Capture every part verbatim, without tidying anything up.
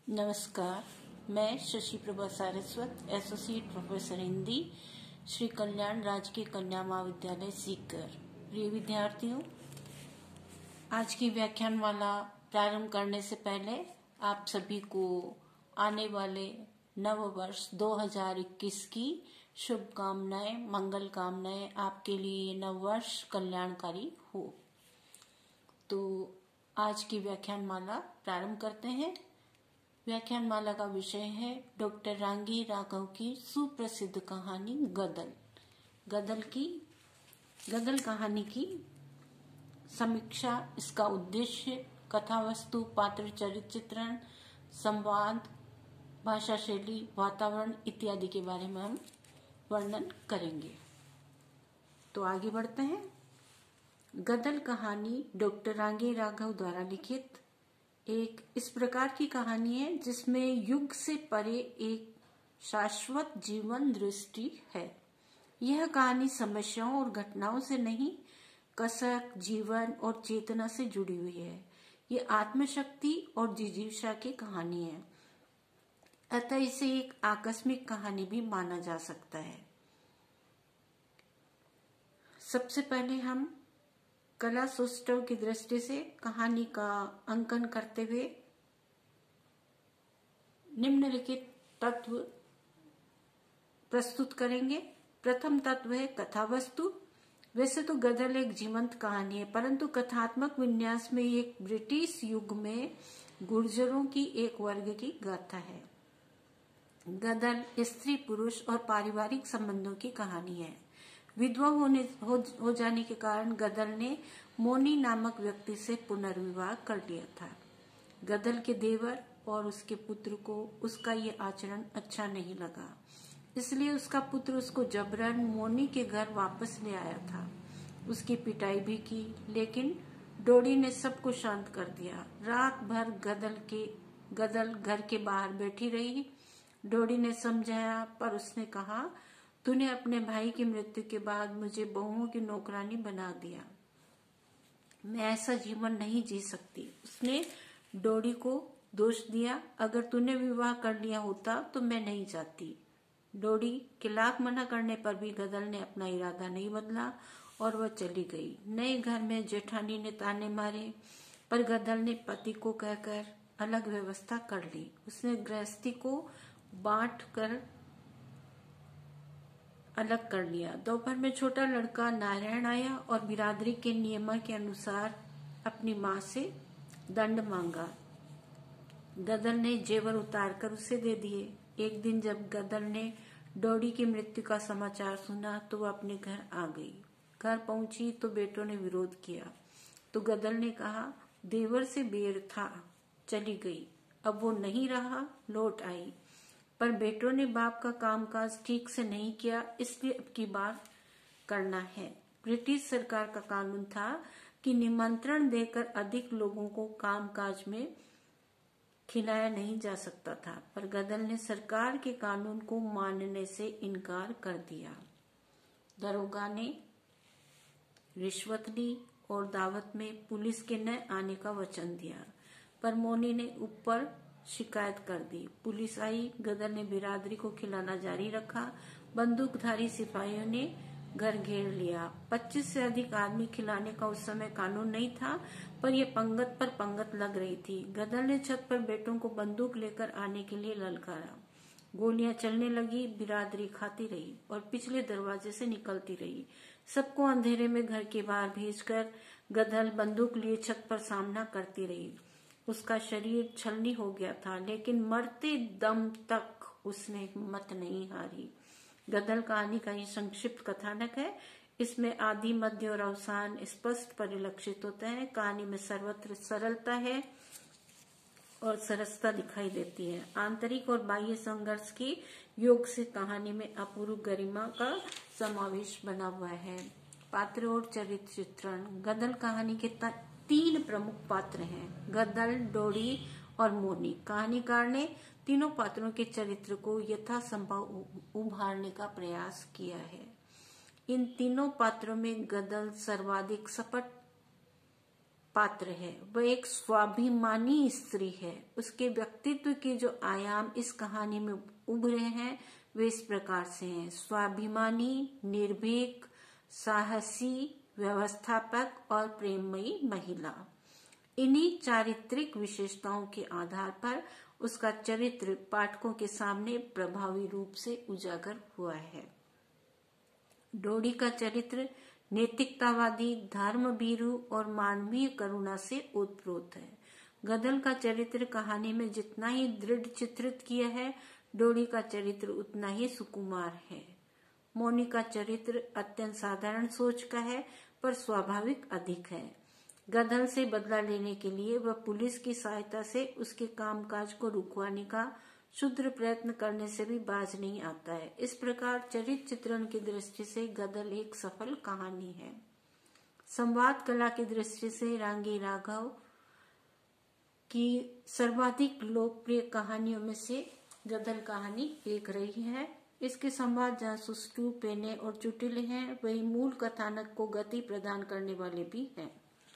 नमस्कार, मैं Shashi Prabha Saraswat, associate professor Hindi, Shri Kalyan Rajkiya Kanya महाविद्यालय सीकर। प्रिय विद्यार्थियों, आज की व्याख्यानमाला प्रारंभ करने से पहले आप सभी को आने वाले नव वर्ष दो हज़ार इक्कीस की शुभकामनाएं, मंगल कामनाएं। आपके लिए नव वर्ष कल्याणकारी हो। तो आज की व्याख्यानमाला प्रारंभ करते हैं। व्याख्यानमाला का विषय है डॉक्टर रांगी राघव की सुप्रसिद्ध कहानी गदल। गदल की गदल कहानी की समीक्षा, इसका उद्देश्य, कथा वस्तु, पात्र चरित्र चित्रण, संवाद, भाषा शैली, वातावरण इत्यादि के बारे में हम वर्णन करेंगे। तो आगे बढ़ते हैं। गदल कहानी डॉक्टर रांगी राघव द्वारा लिखित एक इस प्रकार की कहानी है जिसमें युग से परे एक शाश्वत जीवन दृष्टि है। यह कहानी समस्याओं और घटनाओं से नहीं, कसक, जीवन और चेतना से जुड़ी हुई है। ये आत्मशक्ति और जिजीविषा की कहानी है, अतः इसे एक आकस्मिक कहानी भी माना जा सकता है। सबसे पहले हम कला सौष्ठव की दृष्टि से कहानी का अंकन करते हुए निम्नलिखित तत्व प्रस्तुत करेंगे। प्रथम तत्व है कथा वस्तु। वैसे तो गदल एक जीवंत कहानी है, परंतु कथात्मक विन्यास में एक ब्रिटिश युग में गुर्जरों की एक वर्ग की गाथा है। गदल स्त्री पुरुष और पारिवारिक संबंधों की कहानी है। विधवा होने हो, हो जाने के कारण गदल ने मोनी नामक व्यक्ति से पुनर्विवाह कर लिया था। गदल के देवर और उसके पुत्र को उसका ये आचरण अच्छा नहीं लगा, इसलिए उसका पुत्र उसको जबरन मोनी के घर वापस ले आया था। उसकी पिटाई भी की, लेकिन डोडी ने सबको शांत कर दिया। रात भर गदल के गदल घर के बाहर बैठी रही। डोडी ने समझाया, पर उसने कहा, तूने अपने भाई की मृत्यु के बाद मुझे बहुओं की नौकरानी बना दिया। मैं ऐसा जीवन नहीं जी सकती। उसने डोडी को दोष दिया, अगर तूने विवाह कर लिया होता तो मैं नहीं जाती। डोडी के लाख मना करने पर भी गदल ने अपना इरादा नहीं बदला और वह चली गई। नए घर में जेठानी ने ताने मारे, पर गदल ने पति को कहकर अलग व्यवस्था कर ली। उसने गृहस्थी को बांट कर अलग कर लिया। दोपहर में छोटा लड़का नारायण आया और बिरादरी के नियम के अनुसार अपनी माँ से दंड मांगा। गदल ने जेवर उतार कर उसे दे दिए। एक दिन जब गदल ने डोडी की मृत्यु का समाचार सुना तो वह अपने घर आ गई। घर पहुंची तो बेटों ने विरोध किया, तो गदल ने कहा, देवर से बेर था, चली गई। अब वो नहीं रहा, लौट आई, पर बेटों ने बाप का कामकाज ठीक से नहीं किया, इसलिए अब की बार करना है। ब्रिटिश सरकार का कानून था कि निमंत्रण देकर अधिक लोगों को कामकाज में खिलाया नहीं जा सकता था, पर गदल ने सरकार के कानून को मानने से इनकार कर दिया। दरोगा ने रिश्वत ली और दावत में पुलिस के न आने का वचन दिया, पर मोनी ने ऊपर शिकायत कर दी। पुलिस आई। गदल ने बिरादरी को खिलाना जारी रखा। बंदूकधारी सिपाहियों ने घर घेर लिया। पच्चीस से अधिक आदमी खिलाने का उस समय कानून नहीं था, पर यह पंगत पर पंगत लग रही थी। गदल ने छत पर बेटों को बंदूक लेकर आने के लिए ललकारा। गोलियां चलने लगी। बिरादरी खाती रही और पिछले दरवाजे से निकलती रही। सबको अंधेरे में घर के बाहर भेजकर गदल बंदूक लिए छत पर सामना करती रही। उसका शरीर छलनी हो गया था, लेकिन मरते दम तक उसने हिम्मत नहीं हारी। गदल कहानी का ये संक्षिप्त कथानक है। इसमें आदि, मध्य और अवसान स्पष्ट परिलक्षित होते हैं। कहानी में सर्वत्र सरलता है और सरसता दिखाई देती है। आंतरिक और बाह्य संघर्ष की योग से कहानी में अपूर्व गरिमा का समावेश बना हुआ है। पात्र और चरित्र चित्रण। गदल कहानी के तीन प्रमुख पात्र हैं, गदल, डोडी और मोनी। कहानीकार ने तीनों पात्रों के चरित्र को यथासंभव उभारने का प्रयास किया है। इन तीनों पात्रों में गदल सर्वाधिक स्फुट पात्र है। वह एक स्वाभिमानी स्त्री है। उसके व्यक्तित्व के जो आयाम इस कहानी में उभरे हैं वे इस प्रकार से हैं: स्वाभिमानी, निर्भीक, साहसी, व्यवस्थापक और प्रेममयी महिला। इन्हीं चारित्रिक विशेषताओं के आधार पर उसका चरित्र पाठकों के सामने प्रभावी रूप से उजागर हुआ है। डोडी का चरित्र नैतिकतावादी, धर्मभीरू और मानवीय करुणा से ओतप्रोत है। गदल का चरित्र कहानी में जितना ही दृढ़ चित्रित किया है, डोडी का चरित्र उतना ही सुकुमार है। मोनी का चरित्र अत्यंत साधारण सोच का है पर स्वाभाविक अधिक है। गदल से बदला लेने के लिए वह पुलिस की सहायता से उसके कामकाज को रुकवाने का क्षुद्र प्रयत्न करने से भी बाज नहीं आता है। इस प्रकार चरित्र चित्रण की दृष्टि से गदल एक सफल कहानी है। संवाद कला की दृष्टि से रांगी राघव की सर्वाधिक लोकप्रिय कहानियों में से गदल कहानी एक रही है। इसके संवाद जहाँ सुष्ठु, पेने और चुटिल हैं, वही मूल कथानक को गति प्रदान करने वाले भी हैं।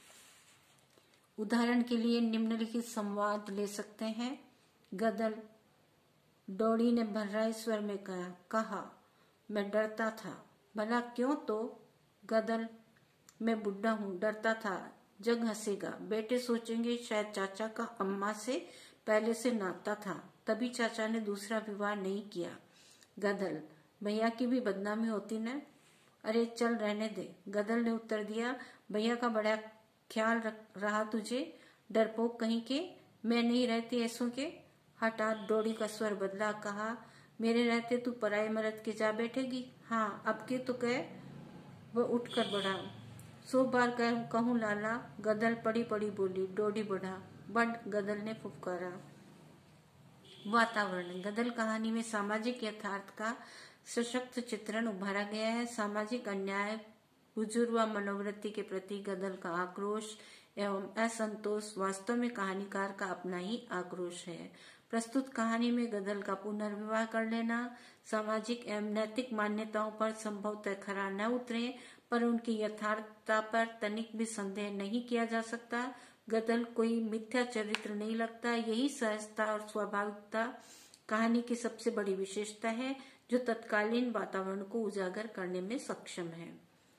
उदाहरण के लिए निम्नलिखित संवाद ले सकते हैं। गदल: डोडी ने भर्राए स्वर में कहा कहा मैं डरता था। भला क्यों? तो गदल: मैं बुढ़ा हूँ, डरता था जग हंसेगा। बेटे सोचेंगे शायद चाचा का अम्मा से पहले से नाता था, तभी चाचा ने दूसरा विवाह नहीं किया। गदल: भैया की भी बदनामी होती न। अरे चल रहने दे। गदल ने उत्तर दिया: भैया का बड़ा ख्याल रहा तुझे, डरपोक कहीं के। मैं नहीं रहती ऐसों के। हठात डोडी का स्वर बदला, कहा मेरे रहते तू पराये मर्द के जा बैठेगी। हाँ अब के तो कह। वह उठ कर बढ़ा। सौ बार कह कहूँ लाला। गदल पड़ी पड़ी बोली। डोडी बढ़ा। बढ़, गदल ने फुफकारा। वातावरण: गदल कहानी में सामाजिक यथार्थ का सशक्त चित्रण उभारा गया है। सामाजिक अन्याय, बुजुर्ग मनोवृत्ति के प्रति गदल का आक्रोश एवं असंतोष वास्तव में कहानीकार का अपना ही आक्रोश है। प्रस्तुत कहानी में गदल का पुनर्विवाह कर लेना सामाजिक एवं नैतिक मान्यताओं पर संभवतः खरा न उतरे, पर उनकी यथार्थता पर तनिक भी संदेह नहीं किया जा सकता। गदल कोई मिथ्या चरित्र नहीं लगता। यही सहजता और स्वाभाविकता कहानी की सबसे बड़ी विशेषता है, जो तत्कालीन वातावरण को उजागर करने में सक्षम है।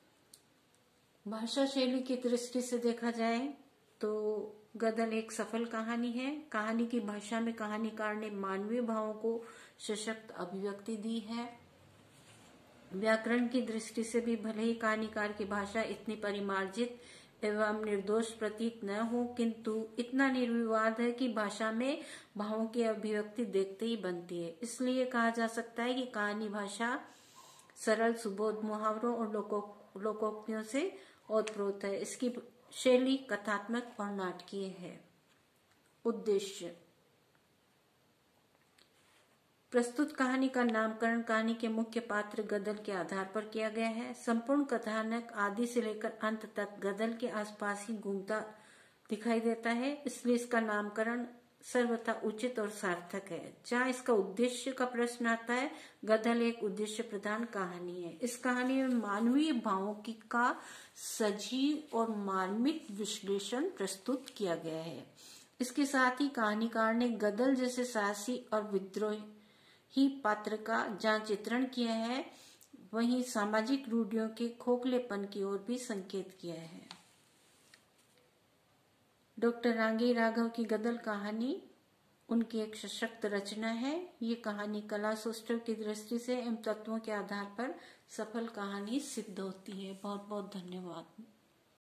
भाषा शैली की दृष्टि से देखा जाए तो गदल एक सफल कहानी है। कहानी की भाषा में कहानीकार ने मानवीय भावों को सशक्त अभिव्यक्ति दी है। व्याकरण की दृष्टि से भी भले ही कहानीकार की भाषा इतनी परिमार्जित एवं निर्दोष प्रतीत न हो, किंतु इतना निर्विवाद है कि भाषा में भावों की अभिव्यक्ति देखते ही बनती है। इसलिए कहा जा सकता है कि कहानी भाषा सरल सुबोध मुहावरों और लोको लोकोक्तियों से ओतप्रोत है। इसकी शैली कथात्मक और नाटकीय है। उद्देश्य: प्रस्तुत कहानी का नामकरण कहानी के मुख्य पात्र गदल के आधार पर किया गया है। संपूर्ण कथानक आदि से लेकर अंत तक गदल के आसपास ही घूमता दिखाई देता है, इसलिए इसका नामकरण सर्वथा उचित और सार्थक है। जहाँ इसका उद्देश्य का प्रश्न आता है, गदल एक उद्देश्य प्रधान कहानी है। इस कहानी में मानवीय भावों की का सजीव और मार्मिक विश्लेषण प्रस्तुत किया गया है। इसके साथ ही कहानीकार ने गदल जैसे साहसी और विद्रोही पात्र का जहाँ चित्रण किया है, वहीं सामाजिक रूढ़ियों के खोखलेपन की ओर भी संकेत किया है। डॉक्टर रांगी राघव की गदल कहानी उनकी एक सशक्त रचना है। ये कहानी कला सौष्ठव की दृष्टि से इन तत्वों के आधार पर सफल कहानी सिद्ध होती है। बहुत बहुत धन्यवाद।